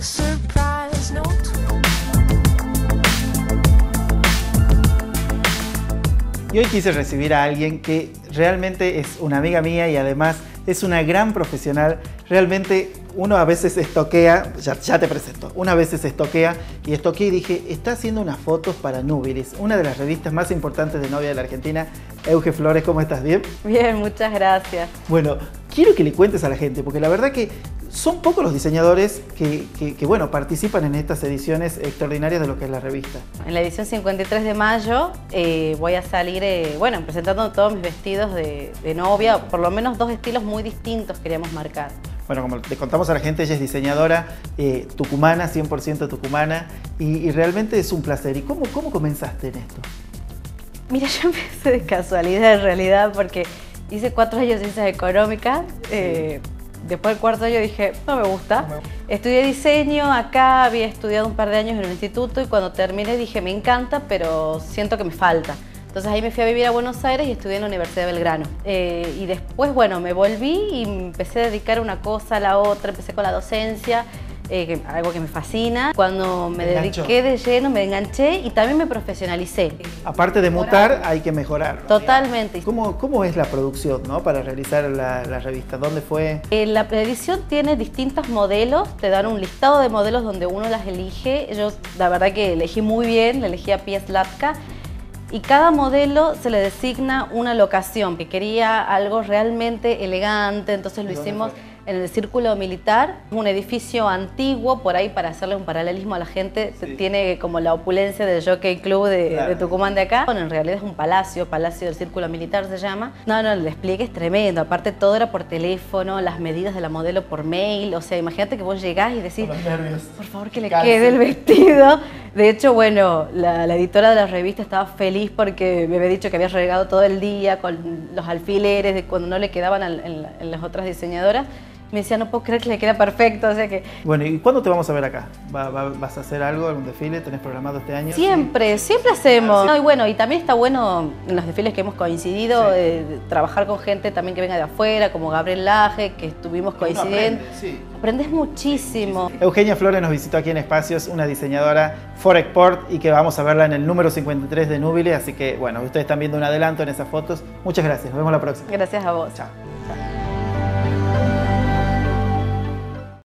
surprise, no. Y hoy quise recibir a alguien que realmente es una amiga mía y además es una gran profesional. Realmente uno a veces estoquea, ya te presento, una vez estoquea y estoqueé y dije, está haciendo unas fotos para Nubilis, una de las revistas más importantes de novia de la Argentina. Euge Flores, ¿cómo estás? ¿Bien? Bien, muchas gracias. Bueno, quiero que le cuentes a la gente, porque la verdad que son pocos los diseñadores que bueno, participan en estas ediciones extraordinarias de lo que es la revista. En la edición 53 de mayo voy a salir, bueno, presentando todos mis vestidos de novia, por lo menos dos estilos muy distintos queríamos marcar. Bueno, como le contamos a la gente, ella es diseñadora tucumana, 100% tucumana, y realmente es un placer. ¿Y cómo comenzaste en esto? Mira, yo empecé de casualidad en realidad, porque hice 4 años de ciencias económicas. Después del cuarto año dije, no me gusta. Estudié diseño acá, había estudiado un par de años en el instituto y cuando terminé dije, me encanta, pero siento que me falta. Entonces ahí me fui a vivir a Buenos Aires y estudié en la Universidad de Belgrano. Y después, bueno, me volví y empecé a dedicar una cosa a la otra, empecé con la docencia, algo que me fascina. Cuando me dediqué de lleno, me enganché y también me profesionalicé. Aparte de mutar, hay que mejorar, ¿no? Totalmente. ¿Cómo es la producción, ¿no? Para realizar la revista? ¿Dónde fue? La edición tiene distintos modelos, te dan un listado de modelos donde uno las elige. Yo la verdad que elegí muy bien, le elegí a Pia Slatka. Y cada modelo se le designa una locación, que quería algo realmente elegante, entonces lo hicimos en el Círculo Militar, un edificio antiguo, por ahí para hacerle un paralelismo a la gente, sí. Tiene como la opulencia del Jockey Club de Tucumán de acá. Bueno, en realidad es un palacio del Círculo Militar se llama. No, el despliegue es tremendo, aparte todo era por teléfono, las medidas de la modelo por mail, o sea, imagínate que vos llegás y decís, por favor que le quede el vestido. De hecho, bueno, la editora de la revista estaba feliz porque me había dicho que había regado todo el día con los alfileres de cuando no le quedaban en las otras diseñadoras. Me decía, no puedo creer que le queda perfecto, o sea que... Bueno, ¿y cuándo te vamos a ver acá? ¿Vas a hacer algo, algún desfile? ¿Tenés programado este año? Siempre hacemos. Sí. Y bueno, y también está bueno en los desfiles que hemos coincidido, trabajar con gente también que venga de afuera, como Gabriel Laje, que estuvimos coincidiendo. Aprendes muchísimo. Eugenia Flores nos visitó aquí en Espacios, una diseñadora Forexport, y que vamos a verla en el número 53 de Nubilis, así que bueno, ustedes están viendo un adelanto en esas fotos. Muchas gracias, nos vemos la próxima. Gracias a vos. Chao.